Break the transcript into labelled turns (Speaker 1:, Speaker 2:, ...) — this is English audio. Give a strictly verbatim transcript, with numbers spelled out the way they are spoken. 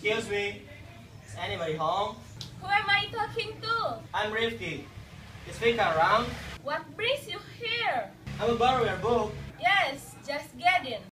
Speaker 1: Excuse me, is anybody home?
Speaker 2: Who am I talking to?
Speaker 1: I'm Rifki. Is Vika around?
Speaker 2: What brings you here?
Speaker 1: I'm a borrower book.
Speaker 2: Yes, just get in.